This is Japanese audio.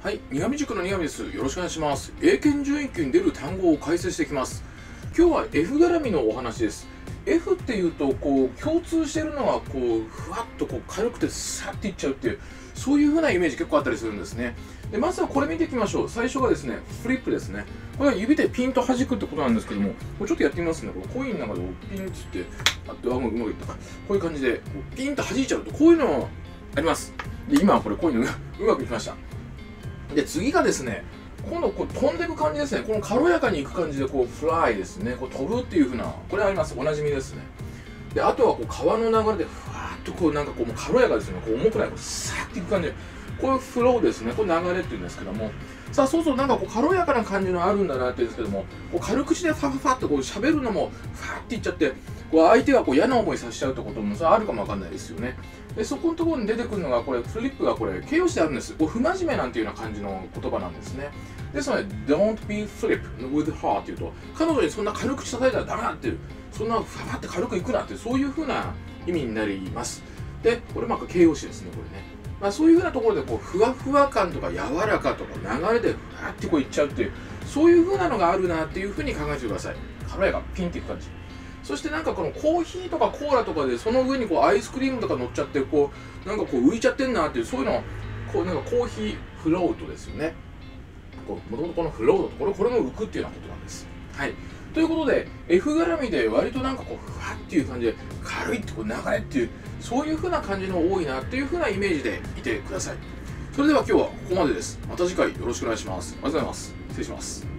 はい、苦味塾の苦味です。よろしくお願いします。英検準1級に出る単語を解説していきます。今日は F 絡みのお話です。F っていうと、共通しているのは、ふわっと軽くてさっていっちゃうっていう、そういう風なイメージ結構あったりするんですね。で、まずはこれ見ていきましょう。最初がですね、フリップですね。これは指でピンと弾くってことなんですけども、これちょっとやってみますね。コインの中でピンつって、うまくいったか。こういう感じで、ピンと弾いちゃうと、こういうのあります。で、今はこれコインがうまくいきました。で、次がですね、今度飛んでいく感じですね。この軽やかにいく感じでフライですね。飛ぶっていう風な、これあります。おなじみですね。で、あとは川の流れでふわーっとなんかもう軽やかですね。重くない、さーっていく感じで、こういうフローですね。これ流れっていうんですけども、さあ、そうそう、なんか軽やかな感じのあるんだなって言うんですけども、軽口でファファファって喋るのもファーっていっちゃって、相手が嫌な思いさせちゃうってこともあるかもわかんないですよね。で、そこのところに出てくるのが、フリップが形容詞であるんです。不真面目なんていうような感じの言葉なんですね。ですので、don't be flip with her っていうと、彼女にそんな軽口叩いたらダメだっていう、そんなファファって軽くいくなっていう、そういう風な意味になります。で、これ形容詞ですね、これね。そういう風なところでふわふわ感とか柔らかとか流れでふわっていっちゃうっていう、そういう風なのがあるなっていう風に考えてください。軽やか、ピンっていく感じ。そしてなんかこのコーヒーとかコーラとかでその上にアイスクリームとか乗っちゃってなんか浮いちゃってんなっていう、そういうのなんかコーヒーフロートですよね。もともとこのフロートこれも浮くっていうようなことなんです。はい。ということで F 絡みで割となんかふわっていう感じで軽いって流れっていう、そういう風な感じの多いなっていう風なイメージでいてください。それでは今日はここまでです。また次回よろしくお願いします。ありがとうございます。失礼します。